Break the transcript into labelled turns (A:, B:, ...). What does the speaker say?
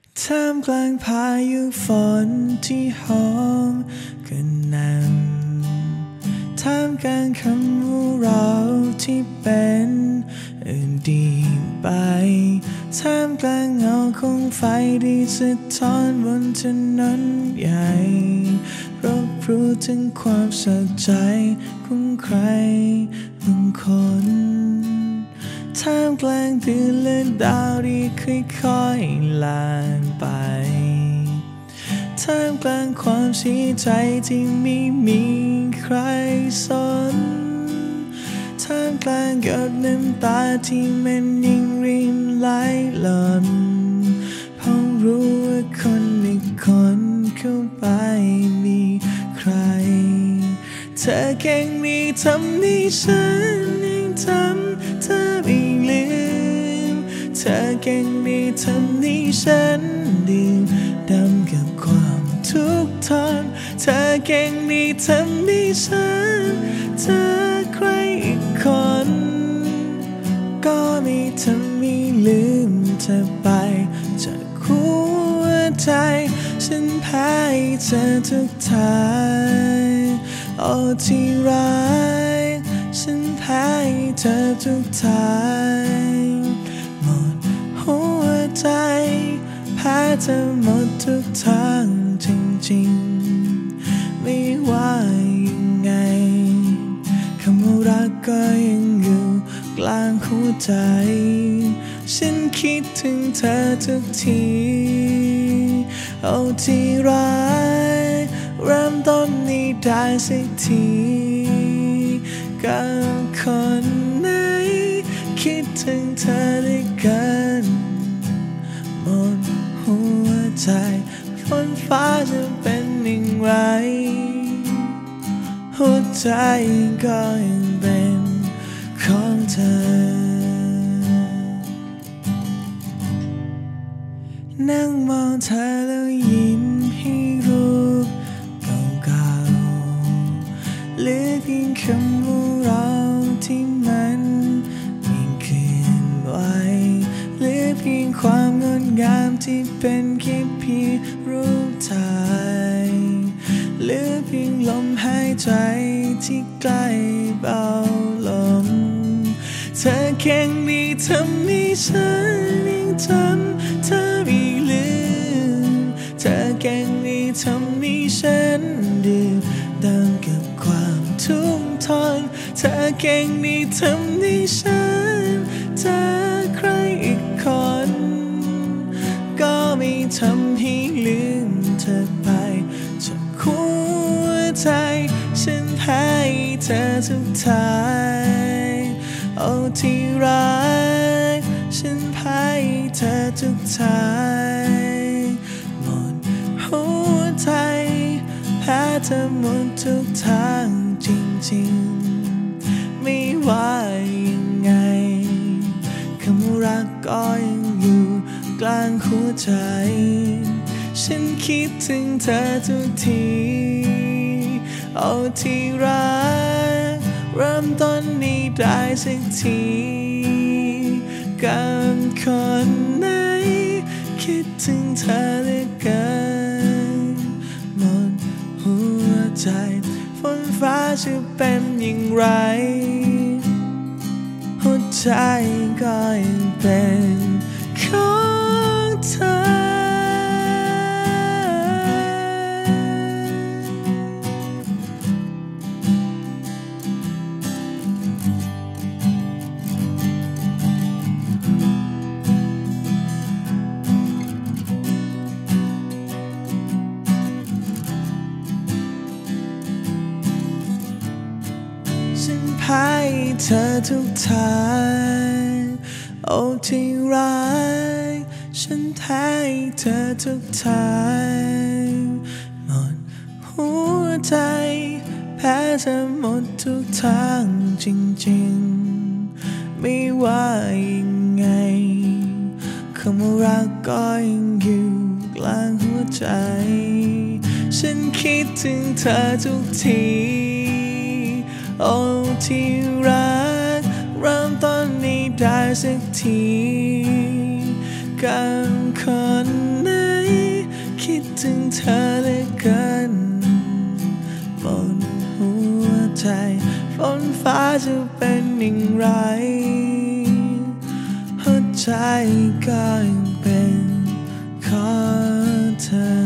A: ท่ามกลางพายุฝนที่หอมกระหน่ำท่ามกลางคำว่าเราที่เป็นอื่นดีไปท่ามกลางเงาของไฟที่สะท้อนบนถนนใหญ่รับรู้ถึงความสะใจของใครบางคนท่ามกลางเดือนและดาวที่ค่อยๆลานไปท่ามกลางความเสียใจที่ไม่มีใครสนท่ามกลางหยดน้ำตาที่มันยิ่งรินไหลหล่นเพราะรู้ว่าคนอีกคนเข้าไปมีใครเธอแค่นี้ทำให้ฉันยังจำเธอไม่ลืมเธอแค่นี้ทำให้ฉันดื่มด่ำกับความทุกข์ทนเธอแค่นี้ทำให้ฉันเธอใครอีกคนก็ไม่ทำให้ลืมเธอไปจากหัวใจฉันแพ้เธอทุกทางโอ้ที่รักฉันแพ้เธอทุกทางหมดหัวใจแพ้เธอหมดทุกทางจริงๆไม่ว่ายังไงคำว่ารักก็ยังอยู่กลางหัวใจฉันคิดถึงเธอทุกทีเอาที่รักเริ่มต้นนี้ได้สักทีกับคนไหนคิดถึงเธอได้กันหมดหัวใจฝนฟ้าจะเป็นอย่างไรหัวใจก็ยังเป็นของเธอนั่งมองเธอแล้วยิ้มให้รูปเก่าๆเหลือเพียงคำว่าเราที่มันไม่คืนไหวเหลือเพียงความงดงามที่เป็นแค่เพียงรูปถ่ายเหลือเพียงลมหายใจที่ใกล้เบาลงเธอแค่นี้ทำให้ฉันยังจำเธอไม่ลืมเธอแค่นี้ทำให้ฉันดื่มด่ำกับความทุกข์ทนเธอแค่นี้ทำให้ฉันเจอใครอีกคนก็ไม่ทำให้ลืมเธอไปจากหัวใจฉันแพ้เธอทุกทางโอ้ที่รักฉันแพ้เธอทุกทางหมดหัวใจแพ้เธอหมดทุกทางจริงๆไม่ว่ายังไงคำว่ารักก็ยังอยู่กลางหัวใจฉันคิดถึงเธอทุกทีโอ้ที่รักเริ่มต้นนี้ได้สักทีกับคนไหนคิดถึงเธอเหลือเกินหมดหัวใจฝนฟ้าจะเป็นอย่างไรหัวใจก็ยังเป็นของเธอฉันให้เธอทุกทางโอ้ที่รักฉันให้เธอทุกทางหมดหัวใจแพ้เธอหมดทุกทางจริงๆไม่ว่ายังไงคำว่ารักก็ยังอยู่กลางหัวใจฉันคิดถึงเธอทุกทีโอ้ที่รักเริ่มต้นนี้ได้สักทีกับคนไหนฟ้าจะเป็นอย่างไรหัวใจก็ยังเป็นของเธอ